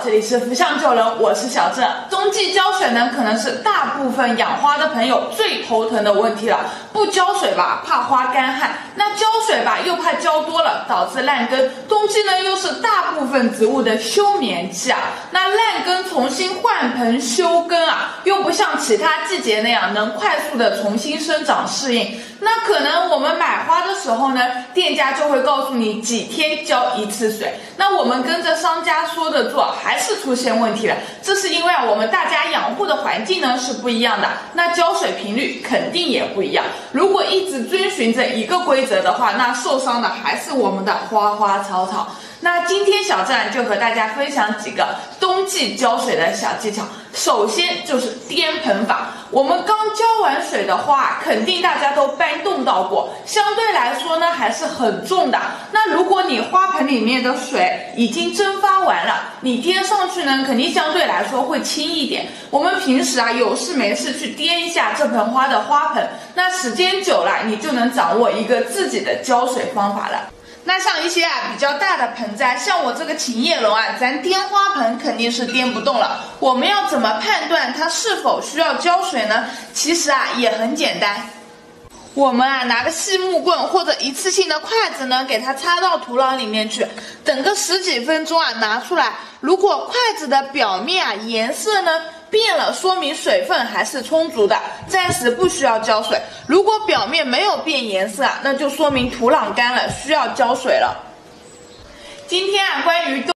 这里是福相救人，我是小郑。冬季浇水呢，可能是大部分养花的朋友最头疼的问题了。不浇水吧，怕花干旱；那浇水吧，又怕浇多了导致烂根。冬季呢，又是大部分植物的休眠期啊。那烂根重新换盆休根啊，又不像其他季节那样能快速的重新生长适应。那可能我们买花的时候呢，店家就会告诉你几天浇一次水。那我们跟着商家说的做，还是出现问题了。这是因为我们大家养护的环境呢是不一样的，那浇水频率肯定也不一样。如果一直遵循着一个规则的话，那受伤的还是我们的花花草草。那今天小郑就和大家分享几个冬季浇水的小技巧。首先就是颠盆法，我们刚浇完水的花，肯定大家都搬动到过，相对来说呢还是很重的。那如果你花盆里面的水已经蒸发完了，你颠上去呢，肯定相对来说会轻一点。我们平时有事没事去颠一下这盆花的花盆，那时间久了，你就能掌握一个自己的浇水方法了。那像一些比较大的盆栽，像我这个琴叶龙咱颠花盆肯定是颠不动了。我们要怎么判断它是否需要浇水呢？其实也很简单。我们拿个细木棍或者一次性的筷子呢，给它插到土壤里面去，等个10几分钟拿出来。如果筷子的表面颜色呢变了，说明水分还是充足的，暂时不需要浇水。如果表面没有变颜色那就说明土壤干了，需要浇水了。今天关于